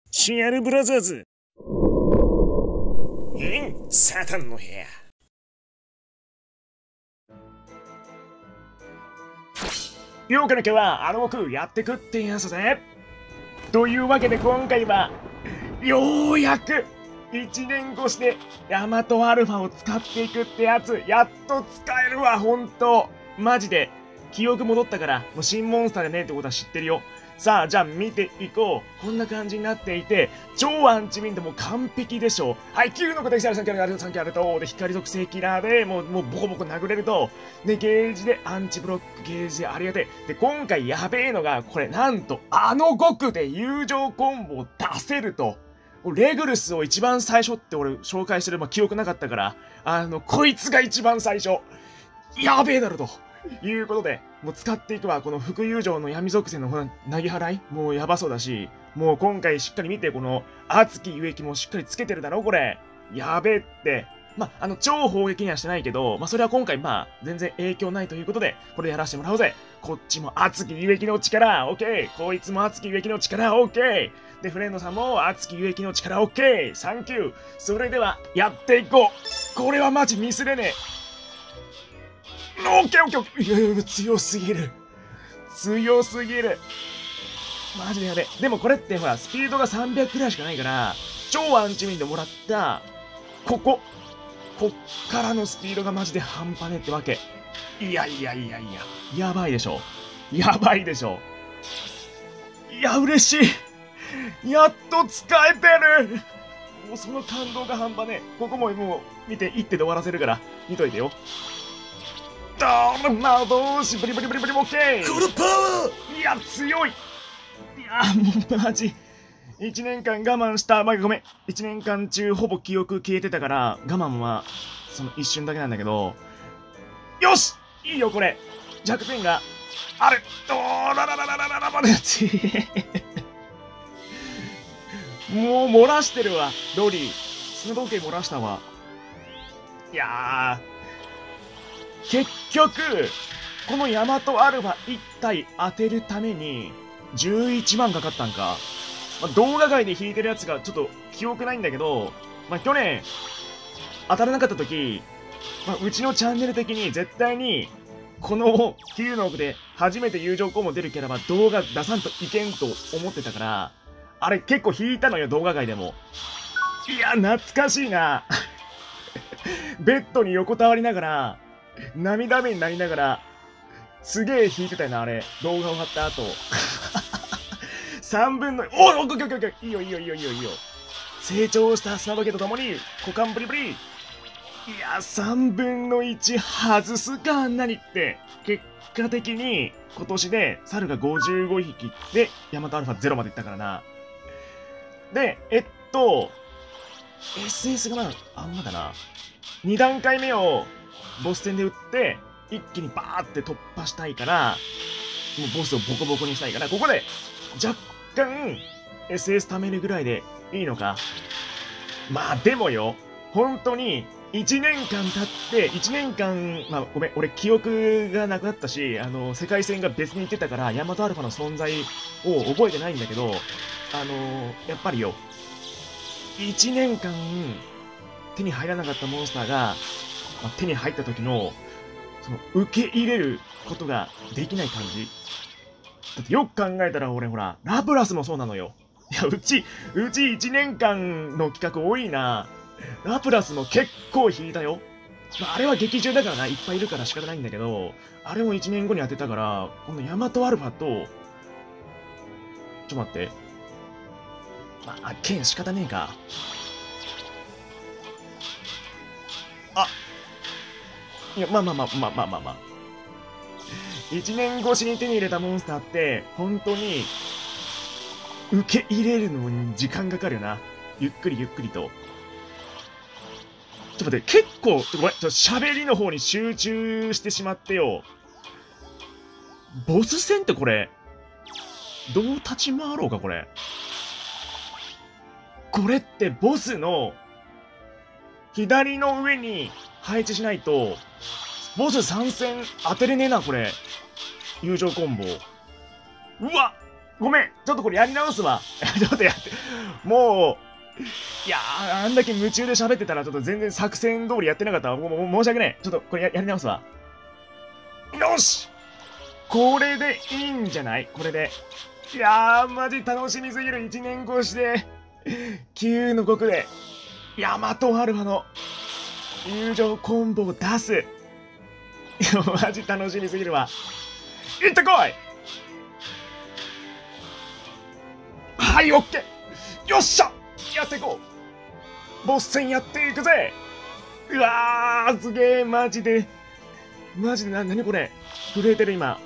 シアルブラザーズ。サタンの部屋。今日から今日は僕やってくってやつぜ。というわけで今回はようやく1年越しでヤマトアルファを使っていくってやつ、やっと使えるわ。ほんとマジで記憶戻ったから、もう新モンスターでねってことは知ってるよ。さあ、じゃあ見ていこう。こんな感じになっていて、超アンチウィンドも完璧でしょ。はい、9の子できたらサンキューありがとう、サンキューありがとう。で、光属性キラーでもうボコボコ殴れると。で、ゲージでアンチブロック、ゲージでありがてえ。で、今回やべえのが、これなんと、5区で友情コンボを出せると。レグルスを一番最初って俺紹介してる、記憶なかったから、こいつが一番最初。やべえだろと。いうことで、もう使っていくわ。この副友情の闇属性のなぎ払いもうやばそうだし、もう今回しっかり見て、この熱き輸液もしっかりつけてるだろこれ。やべえって。超砲撃にはしてないけど、それは今回全然影響ないということで、これやらせてもらおうぜ。こっちも熱き輸液の力、オッケー。こいつも熱き輸液の力、オッケー。で、フレンドさんも熱き輸液の力、オッケー。サンキュー。それでは、やっていこう。これはマジミスれねえ。オッケーオッケーオッケー。いや、強すぎる。強すぎる。マジでやべ。でもこれってほら、スピードが300くらいしかないから、超アンチウィンドもらった、こっからのスピードがマジで半端ねえってわけ。いや。やばいでしょ。やばいでしょ。いや、嬉しい。やっと使えてる。もうその感動が半端ねえ。ここももう見て、一手で終わらせるから、見といてよ。どうしブリブリオッケー。 このパワー。いや強い。いやもうマジ1年間我慢した。ごめん、1年間中ほぼ記憶消えてたから我慢はその一瞬だけなんだけど、よしいいよ。これ弱点がある。もう漏らしてるわ。ロリー砂時計漏らしたわ。いや結局、このヤマトアルファ1体当てるために、11万かかったんか。動画外で引いてるやつがちょっと記憶ないんだけど、去年、当たらなかった時、うちのチャンネル的に絶対に、この9の奥で初めて友情コンボ出るキャラは動画出さんといけんと思ってたから、あれ結構引いたのよ、動画外でも。いや、懐かしいな。ベッドに横たわりながら、涙目になりながら、すげえ弾いてたよな、あれ。動画終わった後。3分の、いいよ。成長した砂時計とともに、股間ブリブリ。いや、3分の1外すか、あんなにって。結果的に、今年で、猿が55匹で、ヤマトアルファ0までいったからな。で、SS があんまだな。2段階目を、ボス戦で打って、一気にバーって突破したいから、もうボスをボコボコにしたいから、ここで若干 SS 貯めるぐらいでいいのか。でもよ、本当に1年間経って、1年間、ごめん、俺記憶がなくなったし、世界線が別に行ってたから、ヤマトアルファの存在を覚えてないんだけど、やっぱりよ、1年間手に入らなかったモンスターが、手に入った時の、その、受け入れることができない感じ。だってよく考えたら俺ほら、ラプラスもそうなのよ。いや、うち1年間の企画多いな。ラプラスも結構引いたよ。あれは劇中だからな、いっぱいいるから仕方ないんだけど、あれも1年後に当てたから、このヤマトアルファと、ちょっと待って。剣仕方ねえか。いや、1年越しに手に入れたモンスターって、本当に、受け入れるのに時間かかるよな。ゆっくりと。ちょっと待って、結構、ごめん、喋りの方に集中してしまってよ。ボス戦ってこれ、どう立ち回ろうか、これ。これってボスの、左の上に配置しないと、ボス参戦当てれねえな、これ。友情コンボ。うわごめん、ちょっとこれやり直すわ。ちょっとやって、もう、いやー、あんだけ夢中で喋ってたら、ちょっと全然作戦通りやってなかったわ。もう申し訳ない。ちょっとこれやり直すわ。よし、これでいいんじゃない？これで。いやー、マジ楽しみすぎる。1年越しで、9の5で、ヤマトアルファの友情コンボを出す。いや、マジ楽しみすぎるわ。いってこい！はい、オッケー！よっしゃ！やっていこう！ボス戦やっていくぜ！うわー、すげー、マジで。なにこれ？震えてる今。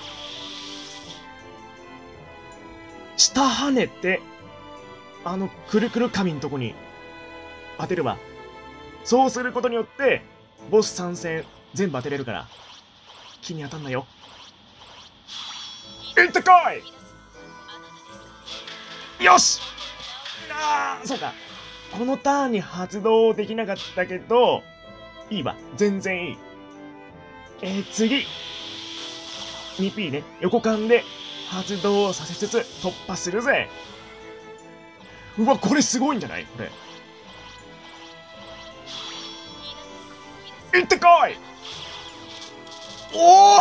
下跳ねて、くるくる紙のとこに当てるわ。そうすることによって、ボス参戦全部当てれるから。木に当たんなよ。いってこい！よし！そうか。このターンに発動できなかったけど、いいわ。全然いい。次。2P ね。横間で発動させつつ突破するぜ。うわ、これすごいんじゃない？これ。いってこい！おお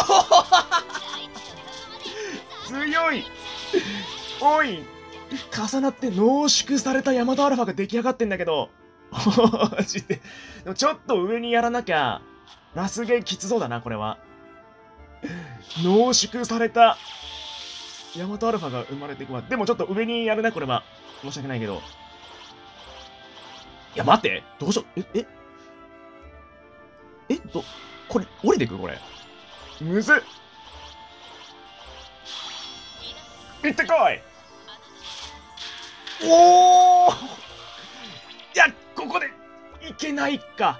強い！おい！重なって濃縮されたヤマトアルファが出来上がってんだけど。マジで。でもちょっと上にやらなきゃ、ラスゲーきつそうだな、これは。濃縮されたヤマトアルファが生まれていくわ。でもちょっと上にやるな、これは。申し訳ないけど。いや、待って。どうしよう。これ、降りてくこれ。むずっ。行ってこい！おー！いや、ここで、いけないか。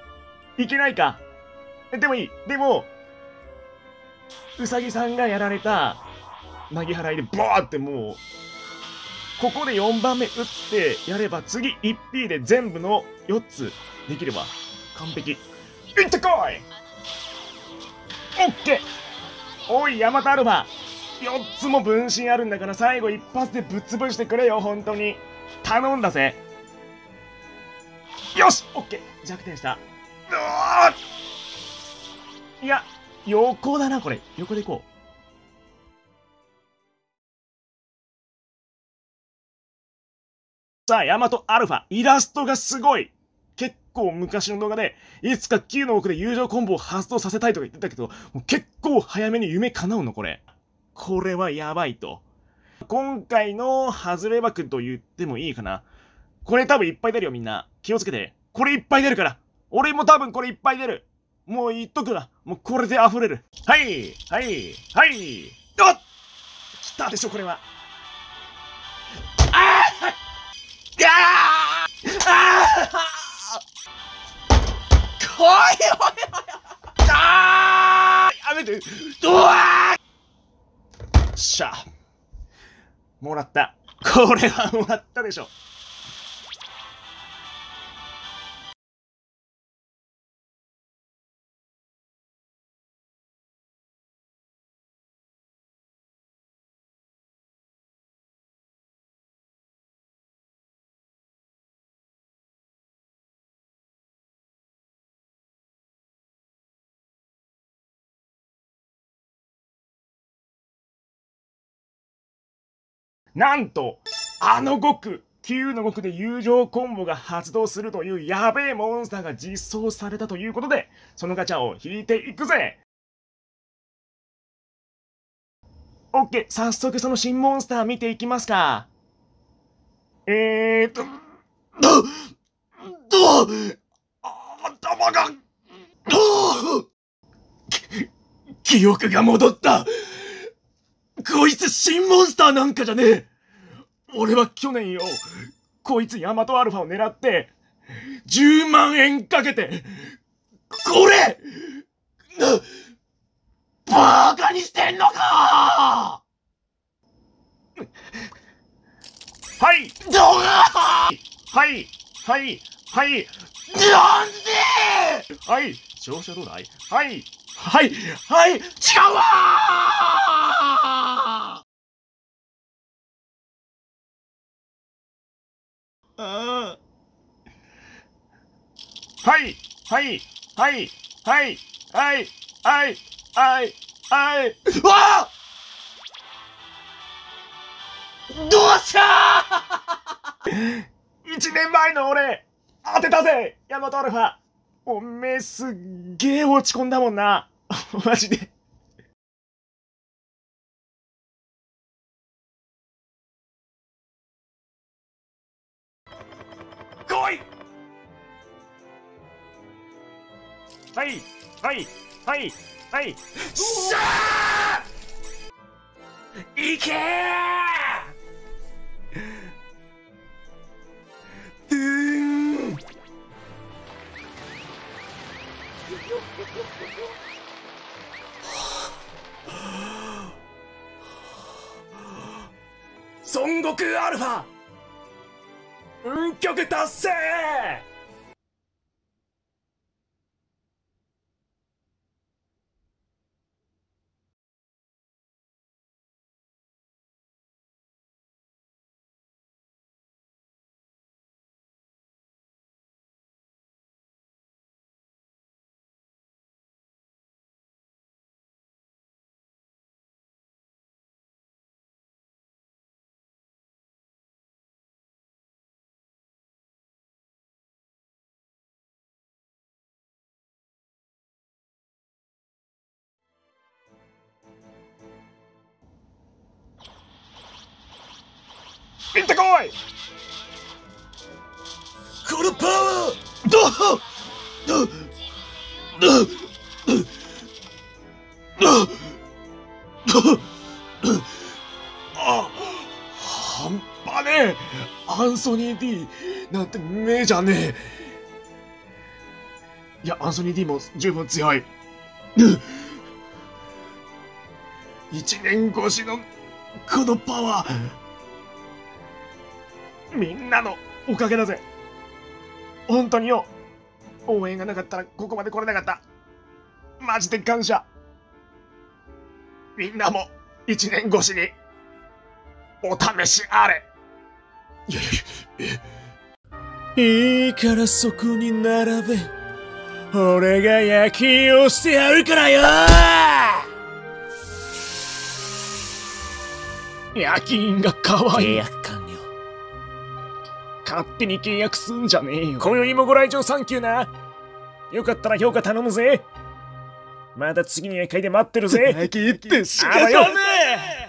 でもいい。でも、うさぎさんがやられた、投げ払いでバーってもう、ここで4番目打ってやれば次 1P で全部の4つできれば完璧。いってこい！オッケー！おい、ヤマトアルファ！4つも分身あるんだから最後一発でぶっ潰してくれよ、本当に。頼んだぜ。よし！オッケー！弱点した。いや、横だな、これ。横でいこう。さあ、ヤマトアルファ、イラストがすごい！結構昔の動画で、いつか9の奥で友情コンボを発動させたいとか言ってたけど、もう結構早めに夢叶うの、これ。これはやばいと。今回の外れ枠と言ってもいいかな。これ多分いっぱい出るよ、みんな。気をつけて。これいっぱい出るから。俺も多分これいっぱい出る。もう言っとくな。もうこれで溢れる。はい、はい、はい。おっ！来たでしょ、これは。ああ！いやー！あー！おいおいおい！あー！やめて！うわー！しゃ。もらった。これはもらったでしょ。なんと、5区、9の5区で友情コンボが発動するというやべえモンスターが実装されたということで、そのガチャを引いていくぜ！オッケー、早速その新モンスター見ていきますか。頭が、記憶が戻った！こいつ新モンスターなんかじゃねえ！俺は去年よ、こいつヤマトアルファを狙って、10万円かけて、これバカにしてんのか！はい！はい！はい！はい！なんで！はい！調子はどうだい？はい！はい！はい！違うわー！ はい、はい、はい、はい、はい、はい、はい、はい。わあ！どうしたー！1年前の俺、当てたぜ、ヤマトアルファ。おめえすっげえ落ち込んだもんな。マジで。来い！はい、はい、はい、はい。しゃー！いけー！孫悟空アルファ運極達成！行ってこい！このパワー！半端ねえ！アンソニー D なんて目じゃねえ。いや、アンソニー D も十分強い。1年越しのこのパワー、みんなのおかげだぜ。本当によ、応援がなかったらここまで来れなかった。マジで感謝。みんなも1年越しにお試しあれ。いやいや、いいからそこに並べ。俺が夜勤をしてやるからよ。夜勤が可愛い。契約完了。勝手に契約すんじゃねえよ。今宵もご来場サンキューな。よかったら評価頼むぜ。また次の夜会で待ってるぜ。先行って仕方ねえ。